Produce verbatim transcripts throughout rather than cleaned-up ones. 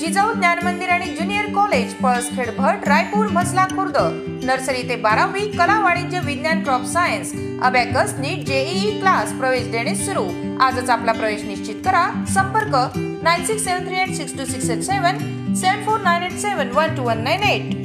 जिजाऊ ज्ञान मंदिर आणि junior college Palaskhed Bhat Raipur Mhasla Khurd nursery ते बारावी कला वाणिज्य विज्ञान crop science abacus NEET JEE class प्रवेश देणे सुरू। आजच आपला प्रवेश निश्चित करा। संपर्क nine six seven three eight six two six eight seven seven four nine eight seven one two one nine eight.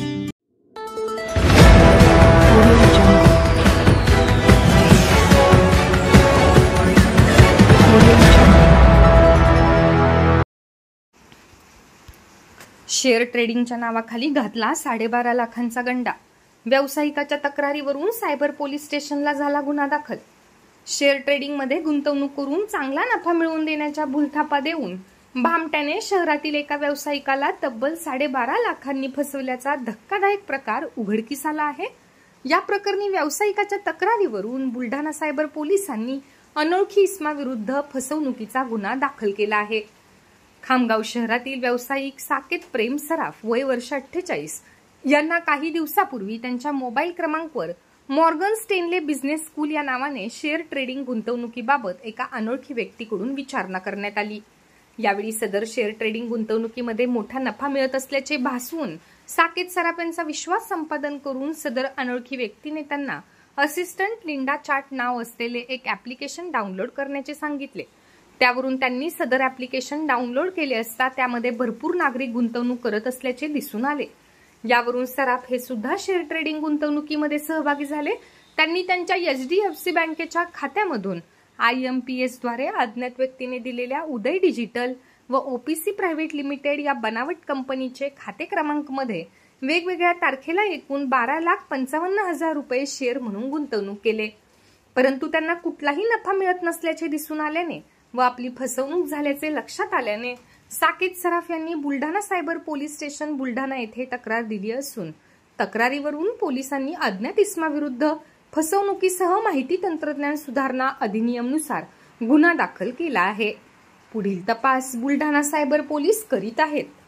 Share ट्रेडिंगच्या नावाखाली घातला साडेबारा लाखांचा गंडा। व्यावसायिकाच्या तक्रारीवरून सायबर पोलीस स्टेशनला झाला गुन्हा दाखल। शेअर ट्रेडिंगमध्ये गुंतवणूक करून चांगला नफा मिळवून देण्याच्या भूलथापा देऊन भामट्याने शहरातील एका व्यावसायिकाला तब्बल साडेबारा लाखांनी फसवल्याचा धक्कादायक प्रकार उघडकीस आला आहे। या प्रकरणी व्यावसायिकाच्या तक्रारीवरून बुलढाणा सायबर पोलिसांनी अनोळखी इसमाविरुद्ध फसवणुकीचा गुन्हा दाखल केला आहे। खामगाव शहरातील व्यावसायिक साकेत प्रेम सराफ वय वर्ष अठ्ठेचाळीस यांना काही दिवसापूर्वी त्यांच्या मोबाईल क्रमांकावर मॉर्गन स्टेनले बिझनेस स्कूल या नावाने शेअर ट्रेडिंग गुंतवणुकीबाबत एका अनोळखी व्यक्तीकडून विचारणा करण्यात आली। यावेळी सदर शेअर ट्रेडिंग गुंतवणुकीमध्ये मोठा नफा मिळत असल्याचे भासवून साकेत सराफ यांचा विश्वास संपादन करून सदर अनोळखी व्यक्तीने त्यांना असिस्टंट लिंडा चार्ट नाव असलेले एक ऍप्लिकेशन डाउनलोड करण्याचे सांगितले। त्यावरून त्यांनी सदर ऍप्लिकेशन डाउनलोड केले असता त्यामध्ये भरपूर नागरिक गुंतवणूक करत असल्याचे दिसून आले। यावरून सराफ हे सुद्धा शेअर ट्रेडिंग गुंतवणुकीमध्ये सहभागी झाले। त्यांनी त्यांच्या एचडीएफसी बँकेच्या खात्यामधून आयएमपीएस द्वारे अज्ञात व्यक्तीने दिलेल्या उदय डिजिटल व ओपीसी प्रायव्हेट लिमिटेड या बनावट कंपनीचे खाते क्रमांक मध्ये वेगवेगळ्या तारखेला एकूण बारा लाख पंचावन्न हजार रुपये शेअर म्हणून गुंतवणूक केले, परंतु त्यांना कुठलाही नफा मिळत नसल्याचे दिसून आल्याने व आपली फसवणूक झाल्याचे लक्षात आल्याने साकेत सराफ यांनी Buldhana cyber police station Buldhana येथे तक्रार दिली असून तक्रारीवरून पोलिसांनी अज्ञात इसमाविरुद्ध फसवणुकीसह माहिती तंत्रज्ञान सुधारणा अधिनियमनुसार गुन्हा दाखल केला आहे। पुढील तपास बुलढाणा सायबर पोलीस करीत आहेत।